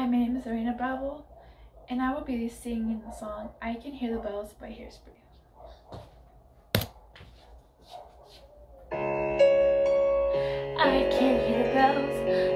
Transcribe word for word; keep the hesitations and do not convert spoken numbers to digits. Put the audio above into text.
Hi, my name is Arena Bravo, and I will be singing the song I Can Hear the Bells by Hairspray. I can hear the bells